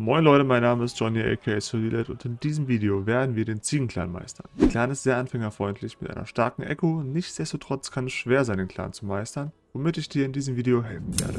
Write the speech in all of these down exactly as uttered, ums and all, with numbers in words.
Moin Leute, mein Name ist Johnny aka Solilet und in diesem Video werden wir den Ziegenclan meistern. Der Clan ist sehr anfängerfreundlich mit einer starken Echo, nichtsdestotrotz kann es schwer sein, den Clan zu meistern, womit ich dir in diesem Video helfen werde.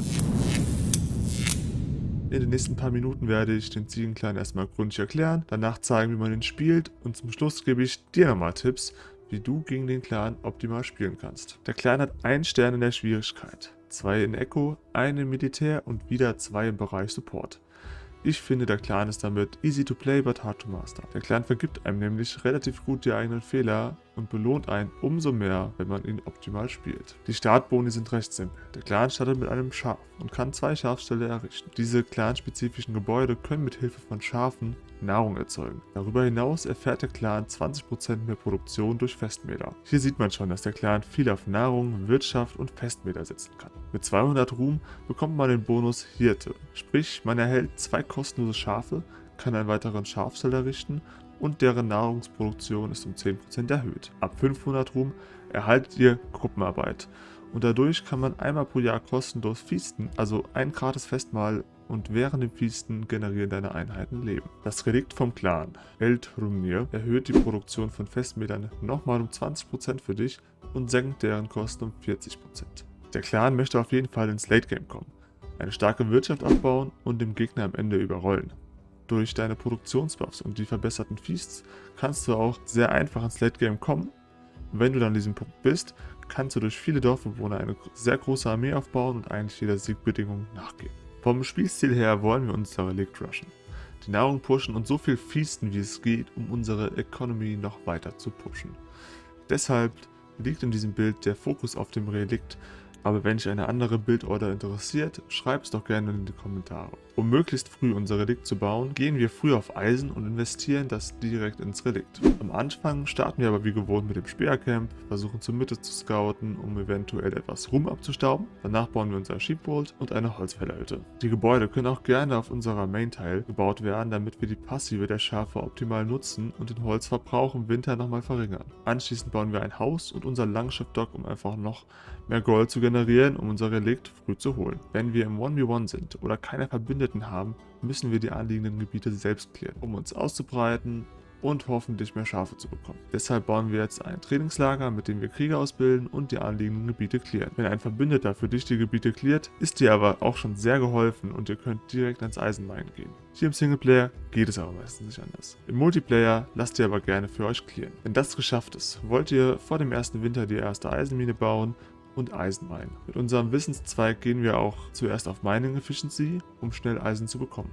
In den nächsten paar Minuten werde ich den Ziegenclan erstmal gründlich erklären, danach zeigen, wie man ihn spielt und zum Schluss gebe ich dir nochmal Tipps, wie du gegen den Clan optimal spielen kannst. Der Clan hat einen Stern in der Schwierigkeit, zwei in Echo, einen im Militär und wieder zwei im Bereich Support. Ich finde, der Clan ist damit easy to play but hard to master. Der Clan vergibt einem nämlich relativ gut die eigenen Fehler und belohnt einen umso mehr, wenn man ihn optimal spielt. Die Startboni sind recht simpel. Der Clan startet mit einem Schaf und kann zwei Schafställe errichten. Diese clanspezifischen Gebäude können mit Hilfe von Schafen Nahrung erzeugen. Darüber hinaus erfährt der Clan zwanzig Prozent mehr Produktion durch Festmäler. Hier sieht man schon, dass der Clan viel auf Nahrung, Wirtschaft und Festmäler setzen kann. Mit zweihundert Ruhm bekommt man den Bonus Hirte, sprich man erhält zwei kostenlose Schafe, kann einen weiteren Schafstall errichten und deren Nahrungsproduktion ist um zehn Prozent erhöht. Ab fünfhundert Ruhm erhaltet ihr Gruppenarbeit und dadurch kann man einmal pro Jahr kostenlos feasten, also ein gratis Festmahl, und während dem Feasten generieren deine Einheiten Leben. Das Relikt vom Clan, Eldhrumnir, erhöht die Produktion von Festmälern nochmal um zwanzig Prozent für dich und senkt deren Kosten um vierzig Prozent. Der Clan möchte auf jeden Fall ins Late Game kommen, eine starke Wirtschaft aufbauen und den Gegner am Ende überrollen. Durch deine Produktionsbuffs und die verbesserten Feasts kannst du auch sehr einfach ins Late Game kommen. Und wenn du dann an diesem Punkt bist, kannst du durch viele Dorfbewohner eine sehr große Armee aufbauen und eigentlich jeder Siegbedingung nachgehen. Vom Spielstil her wollen wir unser Relikt rushen, die Nahrung pushen und so viel feasten wie es geht, um unsere Economy noch weiter zu pushen. Deshalb liegt in diesem Bild der Fokus auf dem Relikt, aber wenn dich eine andere Bildorder interessiert, schreib es doch gerne in die Kommentare. Um möglichst früh unser Relikt zu bauen, gehen wir früh auf Eisen und investieren das direkt ins Relikt. Am Anfang starten wir aber wie gewohnt mit dem Speercamp, versuchen zur Mitte zu scouten, um eventuell etwas Ruhm abzustauben. Danach bauen wir unser Sheepfold und eine Holzfällerhütte. Die Gebäude können auch gerne auf unserer Main-Tile gebaut werden, damit wir die Passive der Schafe optimal nutzen und den Holzverbrauch im Winter nochmal verringern. Anschließend bauen wir ein Haus und unser Langschiff-Dock, um einfach noch mehr Gold zu generieren, um unser Relikt früh zu holen. Wenn wir im eins gegen eins sind oder keine Verbündeten haben, müssen wir die anliegenden Gebiete selbst klären, um uns auszubreiten und hoffentlich mehr Schafe zu bekommen. Deshalb bauen wir jetzt ein Trainingslager, mit dem wir Krieger ausbilden und die anliegenden Gebiete klären. Wenn ein Verbündeter für dich die Gebiete klärt, ist dir aber auch schon sehr geholfen und ihr könnt direkt ans Eisenmine gehen. Hier im Singleplayer geht es aber meistens nicht anders. Im Multiplayer lasst ihr aber gerne für euch klären. Wenn das geschafft ist, wollt ihr vor dem ersten Winter die erste Eisenmine bauen und Eisen meinen. Mit unserem Wissenszweig gehen wir auch zuerst auf Mining Efficiency, um schnell Eisen zu bekommen.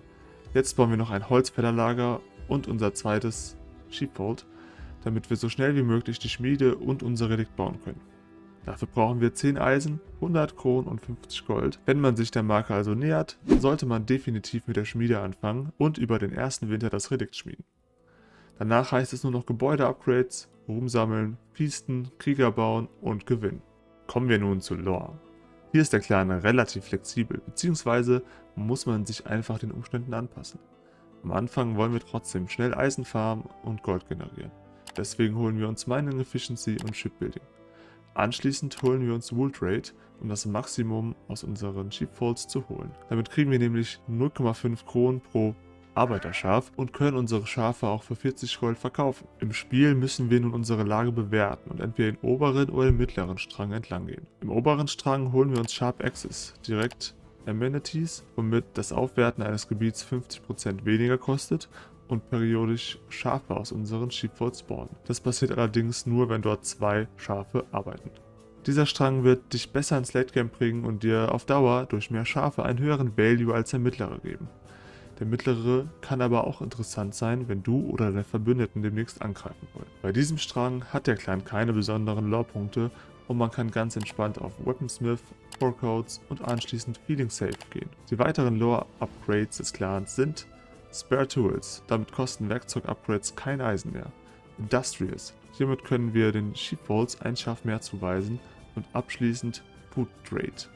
Jetzt bauen wir noch ein Holzfällerlager und unser zweites Sheepfold, damit wir so schnell wie möglich die Schmiede und unser Relikt bauen können. Dafür brauchen wir zehn Eisen, hundert Kronen und fünfzig Gold. Wenn man sich der Marke also nähert, sollte man definitiv mit der Schmiede anfangen und über den ersten Winter das Relikt schmieden. Danach heißt es nur noch Gebäude-Upgrades, Ruhm sammeln, feasten, Krieger bauen und gewinnen. Kommen wir nun zu Lore. Hier ist der Clan relativ flexibel, beziehungsweise muss man sich einfach den Umständen anpassen. Am Anfang wollen wir trotzdem schnell Eisen farmen und Gold generieren. Deswegen holen wir uns Mining Efficiency und Shipbuilding. Anschließend holen wir uns Wool Trade, um das Maximum aus unseren Sheepfolds zu holen. Damit kriegen wir nämlich null Komma fünf Kronen pro Arbeiterschaf und können unsere Schafe auch für vierzig Gold verkaufen. Im Spiel müssen wir nun unsere Lage bewerten und entweder den oberen oder den mittleren Strang entlang gehen. Im oberen Strang holen wir uns Sharp Access, direkt Amenities, womit das Aufwerten eines Gebiets fünfzig Prozent weniger kostet und periodisch Schafe aus unseren Sheepfolds spawnen. Das passiert allerdings nur, wenn dort zwei Schafe arbeiten. Dieser Strang wird dich besser ins Late Game bringen und dir auf Dauer durch mehr Schafe einen höheren Value als der mittlere geben. Der mittlere kann aber auch interessant sein, wenn du oder deine Verbündeten demnächst angreifen wollen. Bei diesem Strang hat der Clan keine besonderen Lore-Punkte und man kann ganz entspannt auf Weaponsmith, Core Codes und anschließend Feeling Safe gehen. Die weiteren Lore-Upgrades des Clans sind Spare Tools, damit kosten Werkzeug-Upgrades kein Eisen mehr. Industrious, hiermit können wir den Sheepfolds ein Schaf mehr zuweisen und abschließend Food Trade.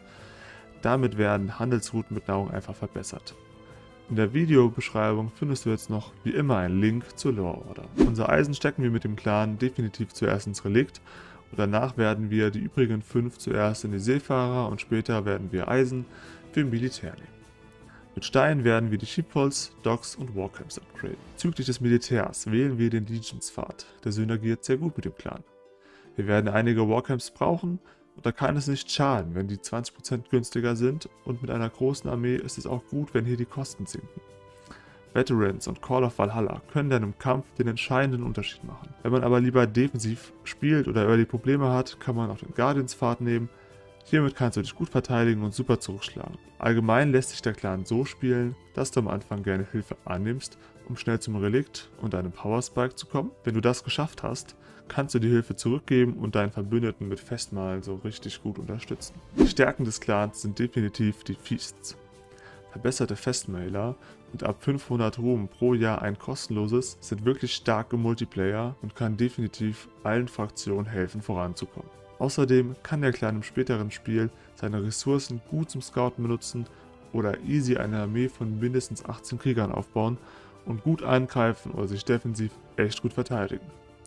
Damit werden Handelsrouten mit Nahrung einfach verbessert. In der Videobeschreibung findest du jetzt noch wie immer einen Link zur Lore Order. Unser Eisen stecken wir mit dem Clan definitiv zuerst ins Relikt und danach werden wir die übrigen fünf zuerst in die Seefahrer und später werden wir Eisen für Militär nehmen. Mit Steinen werden wir die Sheepfolds, Docks und Warcamps upgraden. Bezüglich des Militärs wählen wir den Legions-Pfad, der synergiert sehr gut mit dem Clan. Wir werden einige Warcamps brauchen und da kann es nicht schaden, wenn die zwanzig Prozent günstiger sind, und mit einer großen Armee ist es auch gut, wenn hier die Kosten sinken. Veterans und Call of Valhalla können dann im Kampf den entscheidenden Unterschied machen. Wenn man aber lieber defensiv spielt oder Early Probleme hat, kann man auch den Guardians-Pfad nehmen. Hiermit kannst du dich gut verteidigen und super zurückschlagen. Allgemein lässt sich der Clan so spielen, dass du am Anfang gerne Hilfe annimmst, um schnell zum Relikt und einem Power Spike zu kommen. Wenn du das geschafft hast, kannst du die Hilfe zurückgeben und deinen Verbündeten mit Festmahlen so richtig gut unterstützen. Die Stärken des Clans sind definitiv die Feasts. Verbesserte Festmailer und ab fünfhundert Ruhm pro Jahr ein kostenloses sind wirklich stark im Multiplayer und kann definitiv allen Fraktionen helfen voranzukommen. Außerdem kann der Clan im späteren Spiel seine Ressourcen gut zum Scouten benutzen oder easy eine Armee von mindestens achtzehn Kriegern aufbauen und gut angreifen oder sich defensiv echt gut verteidigen.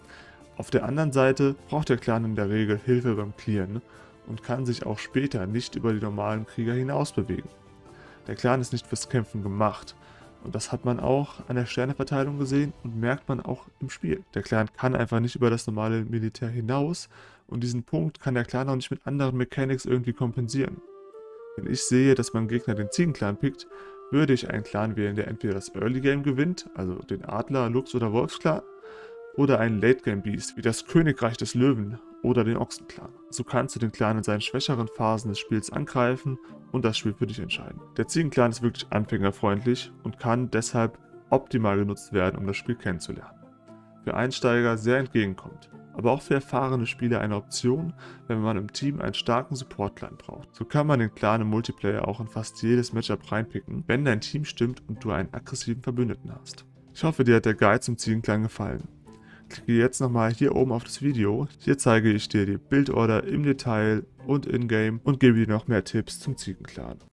Auf der anderen Seite braucht der Clan in der Regel Hilfe beim Clearen und kann sich auch später nicht über die normalen Krieger hinaus bewegen. Der Clan ist nicht fürs Kämpfen gemacht. Und das hat man auch an der Sterneverteilung gesehen und merkt man auch im Spiel. Der Clan kann einfach nicht über das normale Militär hinaus und diesen Punkt kann der Clan auch nicht mit anderen Mechanics irgendwie kompensieren. Wenn ich sehe, dass mein Gegner den Ziegenclan pickt, würde ich einen Clan wählen, der entweder das Early Game gewinnt, also den Adler, Luchs oder Wolfsclan, oder einen Late Game Beast wie das Königreich des Löwen oder den Ochsenclan. So kannst du den Clan in seinen schwächeren Phasen des Spiels angreifen und das Spiel für dich entscheiden. Der Ziegenclan ist wirklich anfängerfreundlich und kann deshalb optimal genutzt werden, um das Spiel kennenzulernen. Für Einsteiger sehr entgegenkommt, aber auch für erfahrene Spieler eine Option, wenn man im Team einen starken Support-Clan braucht. So kann man den Clan im Multiplayer auch in fast jedes Matchup reinpicken, wenn dein Team stimmt und du einen aggressiven Verbündeten hast. Ich hoffe, dir hat der Guide zum Ziegenclan gefallen. Klicke jetzt nochmal hier oben auf das Video. Hier zeige ich dir die Build-Order im Detail und in-game und gebe dir noch mehr Tipps zum Ziegenclan.